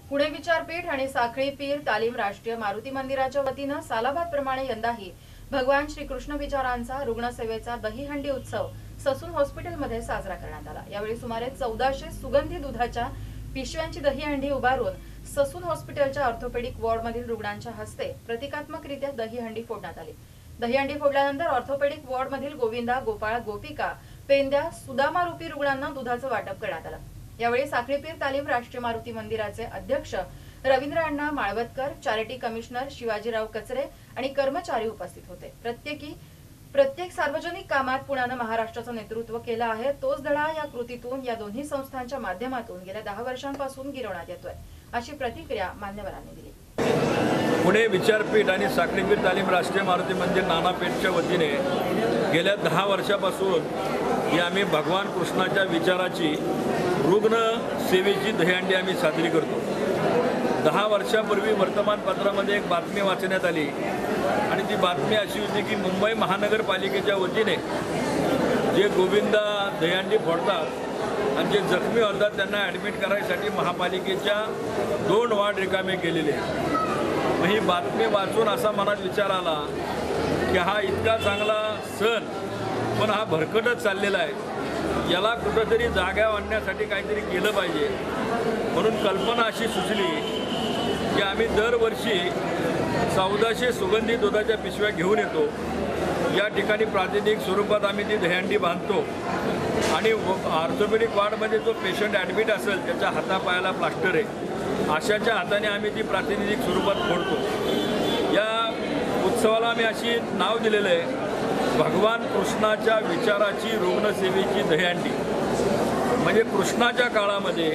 पुणे विचारपीठ आणि साखळी पीर तालीम राष्ट्रीय मारुती मंदिराच्या वतीनं सालाबाद प्रमाणे यंदाही भगवान श्रीकृष्ण विचारांचा रुग्णसेवेचा दहीहंडी उत्सव ससून हॉस्पिटलमध्ये साजरा करण्यात आला। यावेळी सुमारे 1400 सुगंधी दुधाच्या पिशव्यांची दहीहंडी उभारून ससून हॉस्पिटलच्या ऑर्थोपेडिक वॉर्डमधील रुग्णांच्या हस्ते प्रतिकात्मकरित्या दहीहंडी फोडण्यात आली। दहीहंडी फोडल्यानंतर ऑर्थोपेडिक वॉर्डमधील गोविंदा, गोपाळ, गोपिका, पेंद्या, सुदामा रूपी रुग्णांना दुधाचं वाटप करण्यात आलं। यावेळी साखळी पीर तालीम राष्ट्रीय मारुती मंदिराचे अध्यक्ष रवींद्र अण्णा माळवतकर, चॅरिटी कमिशनर शिवाजीराव कचरे आणि कर्मचारी उपस्थित होते। प्रत्येक सार्वजनिक कामात पुण्याने महाराष्ट्राचं नेतृत्व केलं आहे, तोच धडा या कृतीतून या दोन्ही संस्थांच्या माध्यमातून गेल्या 10 वर्षांपासून गिरवण्यात येतोय, अशी प्रतिक्रिया मान्यवरांनी दिली। पुणे विचारपीठ आणि साखळी पीर तालीम राष्ट्रीय मारुती मंदिर नानापेठच्या वतीने गेल्या 10 वर्षापासून ही आम्ही भगवान कृष्णाच्या विचाराची रुग्ण सेवेची दहीहंडी आम्ही साजरी करतो। 10 वर्षापूर्वी वर्तमानपत्रामध्ये एक बातमी वाचण्यात आली आणि ती बातमी अशी होती की मुंबई महानगरपालिकेच्या वतीने जे गोविंदा दहीहंडी फोडतात आणि जे जखमी होतात त्यांना ॲडमिट करायसाठी महापालिकेच्या 2 वॉर्ड रिकामे केलेले आहेत। मग ही बातमी वाचून असा मनात विचार आला की हा इतका चांगला सण पण हा भरकटच चाललेला आहे, याला कुठंतरी जागा आणण्यासाठी काहीतरी केलं पाहिजे। म्हणून कल्पना अशी सुचली की आम्ही दरवर्षी 1400 सुगंधी दुधाच्या पिशव्या घेऊन येतो। या ठिकाणी प्रातिनिधिक स्वरूपात आम्ही ती दहीहंडी बांधतो आणि ऑर्थोपेडिक वॉर्डमध्ये जो पेशंट ॲडमिट असेल त्याच्या हातापायाला प्लास्टर आहे, अशाच्या हाताने आम्ही ती प्रातिनिधिक स्वरूपात फोडतो। या उत्सवाला आम्ही अशी नाव दिलेलं आहे, भगवान कृष्णाच्या विचाराची रुग्णसेवेची दहीहंडी। म्हणजे कृष्णाच्या काळामध्ये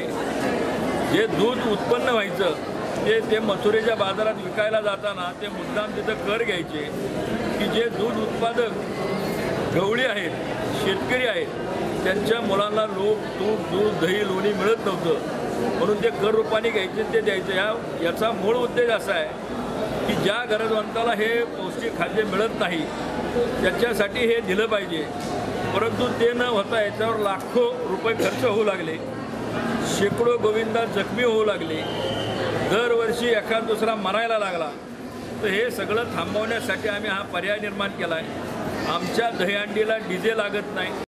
जे दूध उत्पन्न व्हायचं ते मथुरेच्या बाजारात विकायला जाताना ते मुद्दाम तिथं कर घ्यायचे की जे दूध उत्पादक गवळी आहेत, शेतकरी आहेत, त्यांच्या मुलांना तूप, दूध, दही, लोणी मिळत नव्हतं, म्हणून ते कर रूपाने घ्यायचे ते द्यायचे। याचा मूळ उद्देश असा आहे की ज्या गरजवंताला हे पौष्टिक खाद्य मिळत नाही त्याच्यासाठी हे दिलं पाहिजे, परंतु ते न होता याच्यावर लाखो रुपये खर्च होऊ लागले, शेकडो गोविंदा जखमी होऊ लागले, दरवर्षी एखाद दुसरा मरायला लागला। तर हे सगळं थांबवण्यासाठी आम्ही हा पर्याय निर्माण केला आहे। आमच्या दहीहंडीला डीजे लागत नाही।